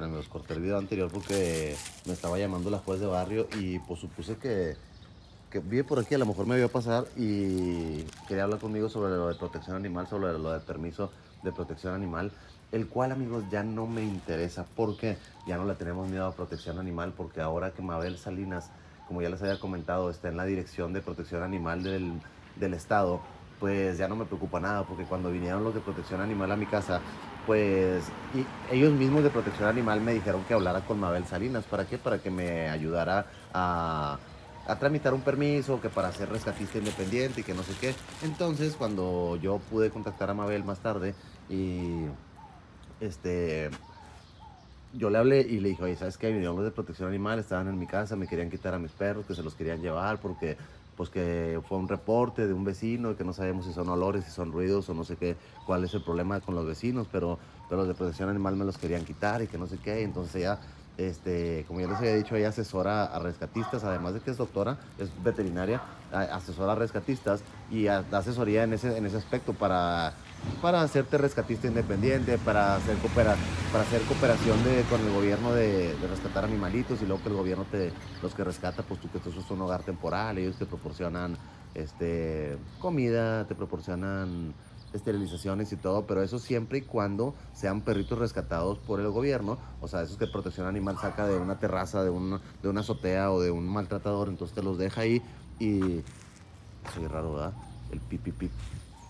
amigos, corté el video anterior porque me estaba llamando la juez de barrio y pues supuse que vive por aquí, a lo mejor me vio pasar y quería hablar conmigo sobre lo de protección animal, sobre lo del permiso de protección animal, el cual, amigos, ya no me interesa porque ya no le tenemos miedo a protección animal, porque ahora que Mabel Salinas, como ya les había comentado, está en la dirección de protección animal del estado, pues ya no me preocupa nada, porque cuando vinieron los de protección animal a mi casa, pues y ellos mismos de protección animal me dijeron que hablara con Mabel Salinas. ¿Para qué? Para que me ayudara a tramitar un permiso, que para ser rescatista independiente y que no sé qué. Entonces, cuando yo pude contactar a Mabel más tarde y este, yo le hablé y le dije, oye, ¿sabes qué? Vinieron los de protección animal, estaban en mi casa, me querían quitar a mis perros, que se los querían llevar porque pues que fue un reporte de un vecino y que no sabemos si son olores, si son ruidos o no sé qué, cuál es el problema con los vecinos, pero los de protección animal me los querían quitar y que no sé qué. Entonces ella, como ya les había dicho, ella asesora a rescatistas, además de que es doctora, es veterinaria, asesora a rescatistas y da asesoría en ese aspecto para hacerte rescatista independiente, para hacer cooperación con el gobierno de rescatar animalitos, y luego que el gobierno los que rescata, pues tú que tú sos un hogar temporal, ellos te proporcionan comida, te proporcionan esterilizaciones y todo, pero eso siempre y cuando sean perritos rescatados por el gobierno, o sea, esos que Protección Animal saca de una terraza, de una azotea o de un maltratador, entonces te los deja ahí y... Soy raro, ¿verdad? El pip, pip, pip.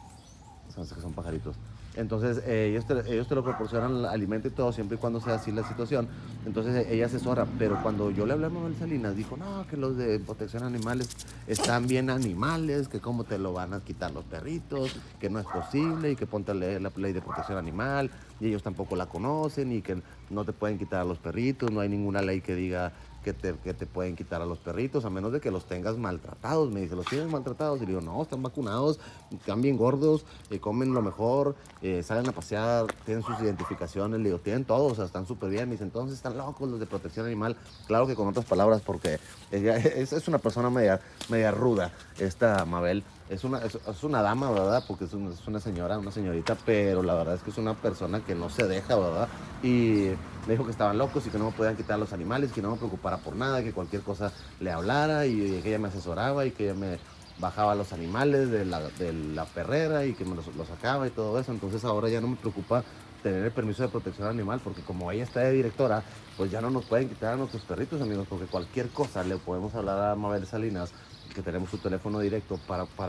Que son pajaritos. Entonces, ellos te lo proporcionan el alimento y todo, siempre y cuando sea así la situación. Entonces, ella asesora. Pero cuando yo le hablé a Manuel Salinas, dijo, no, que los de protección animales están bien animales, que cómo te lo van a quitar los perritos, que no es posible, y que ponte a leer la ley de protección animal, y ellos tampoco la conocen, y que no te pueden quitar a los perritos, no hay ninguna ley que diga que te pueden quitar a los perritos, a menos de que los tengas maltratados. Me dice, ¿los tienes maltratados? Y le digo, no, están vacunados, están bien gordos, comen lo mejor, salen a pasear, tienen sus identificaciones. Le digo, tienen todos, o sea, están súper bien. Me dice, entonces están locos los de protección animal. Claro que con otras palabras, porque ella es una persona media ruda, esta Mabel. Es una dama, ¿verdad? Porque es una señora, una señorita, pero la verdad es que es una persona que no se deja, ¿verdad? Y me dijo que estaban locos y que no me podían quitar los animales, que no me preocupara por nada, que cualquier cosa le hablara, y que ella me asesoraba y que ella me bajaba los animales de la perrera y que me los sacaba y todo eso. Entonces ahora ya no me preocupa tener el permiso de protección animal, porque como ella está de directora, pues ya no nos pueden quitar a nuestros perritos, amigos, porque cualquier cosa le podemos hablar a Mabel Salinas, que tenemos su teléfono directo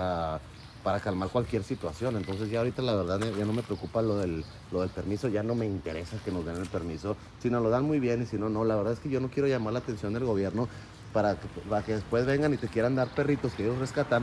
para calmar cualquier situación. Entonces ya ahorita la verdad ya no me preocupa lo del permiso, ya no me interesa que nos den el permiso. Si nos lo dan, muy bien, y si no, no. La verdad es que yo no quiero llamar la atención del gobierno para que después vengan y te quieran dar perritos que ellos rescatan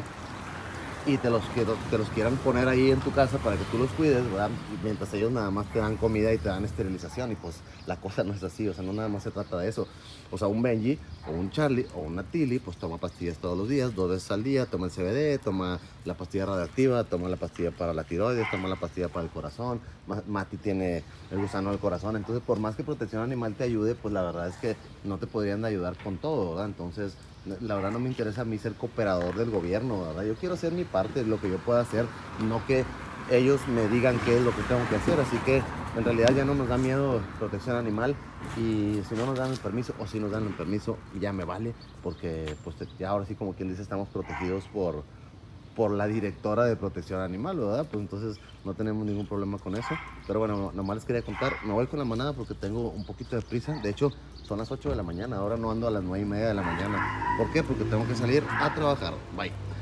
y te los quieran poner ahí en tu casa para que tú los cuides, ¿verdad? Mientras ellos nada más te dan comida y te dan esterilización, y pues la cosa no es así, o sea, no nada más se trata de eso. O sea, un Benji o un Charlie o una Tilly pues toma pastillas todos los días, 2 veces al día, toma el CBD, toma la pastilla radiactiva, toma la pastilla para la tiroides, toma la pastilla para el corazón. Mati tiene el gusano del corazón. Entonces, por más que Protección Animal te ayude, pues la verdad es que no te podrían ayudar con todo, ¿verdad? Entonces, la verdad no me interesa a mí ser cooperador del gobierno, ¿verdad? Yo quiero hacer mi parte, lo que yo pueda hacer, no que ellos me digan qué es lo que tengo que hacer. Así que en realidad ya no nos da miedo protección animal, y si no nos dan el permiso, o si nos dan el permiso, ya me vale, porque pues ya ahora sí, como quien dice, estamos protegidos por la directora de protección animal, ¿verdad? Pues entonces no tenemos ningún problema con eso. Pero bueno, nomás les quería contar, me voy con la manada porque tengo un poquito de prisa. De hecho, son las 8 de la mañana, ahora no ando a las 9:30 de la mañana. ¿Por qué? Porque tengo que salir a trabajar. Bye.